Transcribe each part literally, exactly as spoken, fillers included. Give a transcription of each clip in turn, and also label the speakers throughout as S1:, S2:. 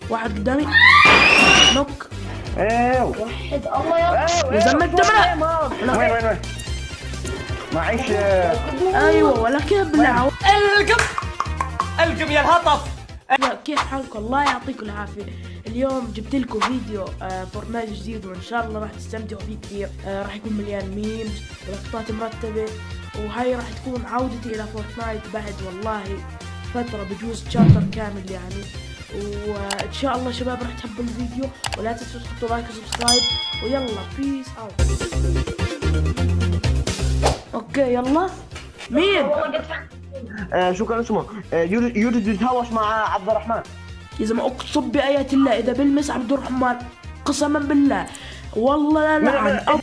S1: واحد قدامي نوك.
S2: ايوه
S3: وحد الله يا
S1: يا زلمه انت
S2: وين وين وين معيش.
S1: ايوه ولا كيف بالله.
S4: القم القم يا الهطف.
S1: كيف حالكم؟ الله يعطيكم العافيه. اليوم جبت لكم فيديو آه فورتنايت جديد وان شاء الله راح تستمتعوا فيه كثير. آه راح يكون مليان ميمز ولقطات مرتبه، وهاي راح تكون عودتي الى فورتنايت بعد والله فتره، بجوز شابتر كامل يعني. وان شاء الله شباب راح تحبوا الفيديو، ولا تنسوا تحطوا لايك وسبسكرايب، ويلا بيس اوت. اوكي يلا. مين؟
S2: آه شو كان اسمه؟ آه يوتيوب يتهاوش مع عبد الرحمن.
S1: يا زلمه اقسم بآيات الله اذا بلمس عبد الرحمن قسما بالله والله لا لعن أب...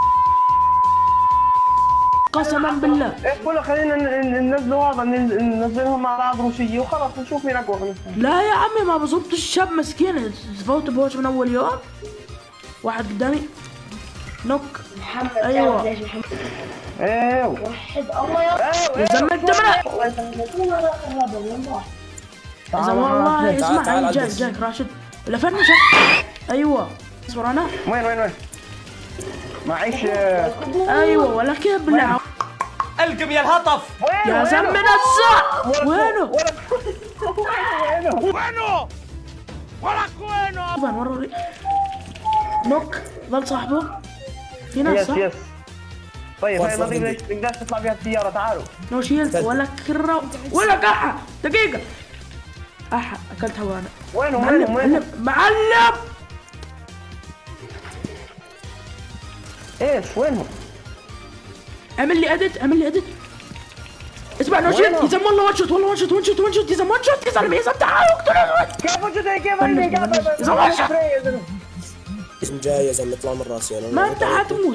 S1: قسما بالله.
S2: ايش بقول لك خلينا ننزلوا هذا ننزلهم مع بعض روسيه وخلاص نشوف مين اقوى.
S1: لا يا عمي ما بزبط الشاب مسكين، فوت بهوش من اول يوم. واحد قدامي نوك.
S3: محمد
S1: ايوه
S3: ليش محمد؟
S2: ايوه
S3: وحد الله يا
S1: يا زلمه انت منع. يا زلمه والله اسمع جاك جاك راشد ولا فنشك. ايوه ورانا.
S2: وين وين وين معيش.
S1: ايوه ولا كيف بالله.
S4: القم يا الهطف.
S1: يا زلمه نسى. وينه؟
S2: وينه؟
S4: وينه؟ ولك وينه؟
S1: وين وروني. نوك ظل صاحبه. في ناس
S2: يس
S1: صح؟
S2: يس. طيب هاي نظيف ليش تقدرش تطلع بها السيارة؟ تعالوا.
S1: نو شيلد ولا كرة ولا قاحة. دقيقة. أح أكلت هوانا.
S2: وينهم
S1: معلم
S2: وينهم وينهم؟
S1: معلم.
S2: ايش وينهم؟
S1: اعمل لي اديت اعمل لي اديت. اسمع نو شيلد. يا زلمة والله وان شوت والله وان شوت وان شوت وان شوت. يا زلمة وان شوت يا زلمة يا زلمة تعالوا اقتلوا.
S2: كيف وجدت كيف اللي
S1: يا زلمة وان شوت.
S5: اسم جاي يا زلمه اطلع من راسي انا.
S1: ما انت حتموت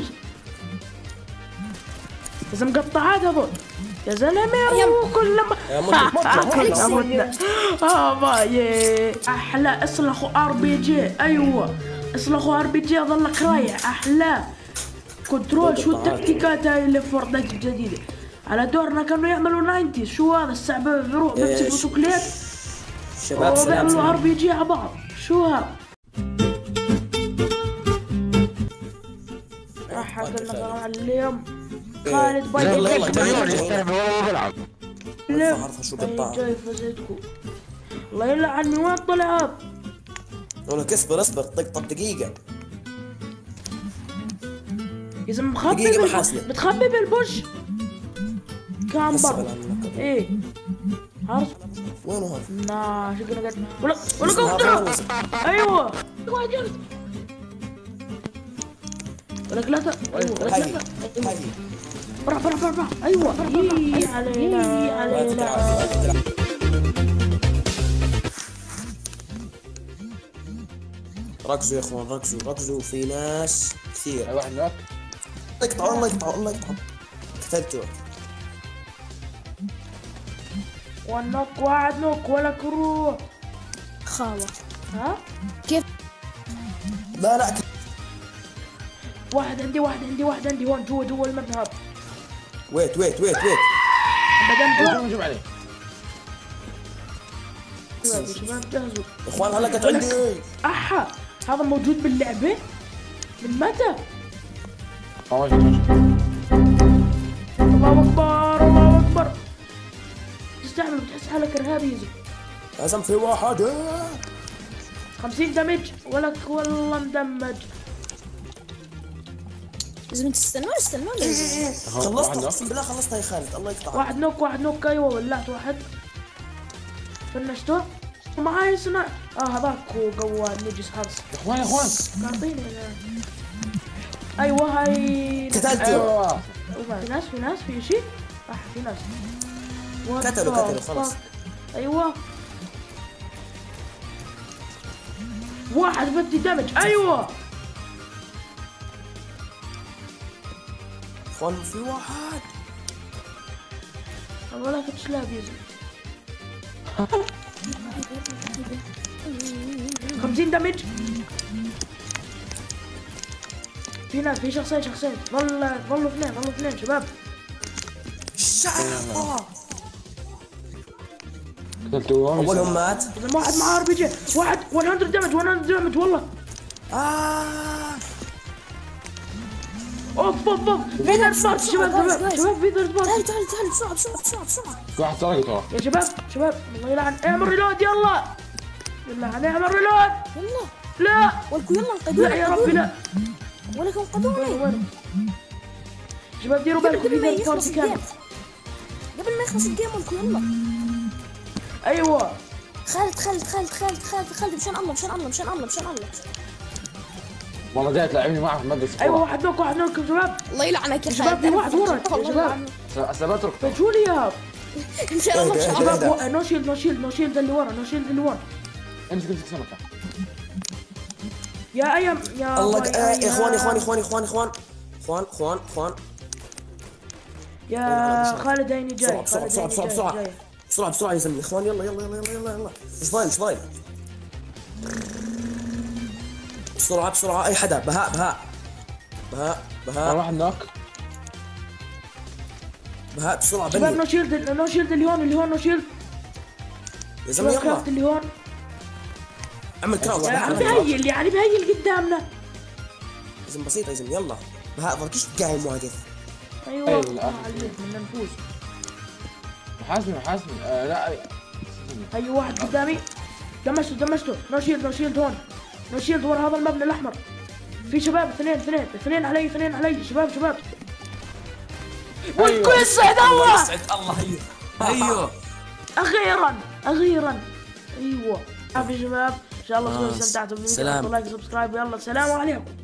S1: يا زلمة. قطعات هذول يا زلمة وكل ما متنا. اه باي احلى اصلخوا ار بي جي. ايوه اصلخوا ار بي جي ظلك رايح احلى كنترول. شو التكتيكات هاي اللي في فورتنايت الجديدة؟ على دورنا كانوا يعملوا ناينتيز. شو هذا السعبة بيروح بيمسك بسكليت
S5: شباب سلام
S1: وبيعملوا ار بي جي على بعض. شو هذا؟ راح قلنا معلم خالد باي.
S5: يلا يلا تعالوا
S6: بلعب.
S5: عارفه شو قطع.
S1: جاي فزتكم الله يلعنني. وين طلع؟
S5: ولا اصبر اصبر طق طق دقيقه.
S1: يا زلمه مخبي
S5: دقيقة
S1: بال...
S5: محاسنة.
S1: بتخبي بالبوش كان برا. ايه عارف
S5: وينه هذا؟
S1: نا شكله قاعد ولا ولا قوتنا. ايوه واحد يرد ولا ثلاثة. ايوه ولا ثلاثة.
S5: هاي
S1: برا برا برا برا. ايوه يي علينا يي علينا.
S5: ركزوا يا اخوان ركزوا ركزوا في ناس كثير.
S6: واحد نوك.
S5: اقطعوا الله يقطعوا الله يقطعوا. قتلته.
S1: والنوك واحد نوك ولا كروه
S3: خاوة.
S1: ها
S5: لا لا
S1: واحد عندي واحد عندي واحد عندي هون جوا جوا المذهب.
S5: ويت ويت ويت ويت
S1: بعدين
S6: شوف عليه.
S1: شباب شباب جهزوا.
S5: يا اخوان هلا كنت عندي.
S1: احا هذا موجود باللعبة من متى؟ الله اكبر الله اكبر. تستعمل بتحس حالك ارهابي يا زلمة.
S5: لازم في واحد.
S1: خمسين دمج ولك والله مدمج.
S3: لازم تستنون استنون.
S5: خلصت اقسم بالله خلصتها يا خالد الله يقطع.
S1: واحد نوك واحد نوك. ايوه ولعت واحد فنشته معاي صنع. اه هذاك هو قوان نجس خالص.
S6: يا اخوان يا اخوان
S1: اعطيني ايوه هاي
S5: قتلته.
S6: ايوه
S1: في ناس في ناس في شيء. صح في ناس
S5: قتلوا قتلوا خلص.
S1: ايوه واحد بدي دمج. ايوه
S5: اخوان في واحد.
S1: ولا كنت شلاب يا زلمه. خمسين دمج. في ناس في شخصين شخصين. ظل ظلوا اثنين ظلوا اثنين شباب.
S5: الشعب.
S6: قتلتوهم
S5: اولهم مات.
S1: اذا واحد معاه ار بي جي، واحد مية دمج مية دمج والله.
S5: آه.
S1: اوف اوف اوف في ثيرد بارتي شباب شباب شباب في ثيرد بارتي.
S3: تعال تعال تعال بسرعة بسرعة بسرعة بسرعة.
S6: في واحد سرق ترى.
S1: يا شباب شباب الله يلعن، اعمل ريلود يلا يلا هنعمل ريلود.
S3: يلا
S1: لا
S3: ولكم يلا انقذوني.
S1: لا يا ربي لا.
S3: ولكم انقذوني.
S1: شباب ديروا بالكم في
S3: قبل ما
S1: ثيرد
S3: يخلص
S1: بارتي
S3: الجيم،
S1: كامل.
S3: قبل ما يخلص الجيم ولكم يلا.
S1: ايوه
S3: خالد خالد خالد خالد خالد خالد مشان الله مشان الله مشان الله مشان الله.
S6: والله جاي تلعبني معك في مدرسة.
S1: ايوه واحد نوك واحد نوك شباب.
S3: الله يلعنك يا
S1: شباب
S3: خالد.
S1: في واحد وراك يا شباب.
S6: هسه بترك.
S1: شو لي اياها
S3: ان شاء الله ان شاء الله.
S1: شباب. نو شيلد نو شيلد نو شيلد اللي ورا نو شيلد اللي ورا.
S6: امسك امسك سمكة.
S1: يا ايام يا
S5: الله
S1: باي
S5: آه،
S1: أيام.
S5: اخوان اخوان اخوان اخوان اخوان اخوان اخوان اخوان
S1: يا خالد هيني جاي.
S5: بسرعة بسرعة بسرعة بسرعة بسرعة بسرعة بسرعة يا زلمة. اخوان يلا يلا يلا يلا يلا ايش فايل ايش فايل بسرعة بسرعة. اي حدا بهاء بهاء بهاء بهاء
S6: واحد نوك.
S5: بهاء بسرعة
S1: شباب
S5: بني
S1: نو شيلد نو شيلد اللي هون اللي هون نو شيلد.
S5: يا زلمة
S1: شباب
S5: يلا
S1: كرافت اللي هون.
S5: عمل كراف
S1: يعني
S5: يا
S1: بهيل يعني بهيل قدامنا.
S5: زلمة بسيطة يا زلمة يلا. بهاء ضركيش قاعد واقف.
S1: ايوه
S6: أيوة،
S1: ما عليك بدنا نفوز.
S6: محاسبني محاسبني آه لا.
S1: هي واحد قدامي دمجته دمجته. نو شيلد نو شيلد هون نو شيلد ورا هذا المبنى الاحمر. في شباب اثنين اثنين اثنين علي اثنين علي شباب شباب. والكل يسعد الله.
S5: يسعد الله. هيو هيو
S1: اخيرا اخيرا ايوه. عافية شباب ان شاء الله تكونوا
S5: آه،
S1: استمتعتوا بالفيديو.
S5: سلام.
S1: حطوا لايك سبسكرايب ويلا السلام عليكم.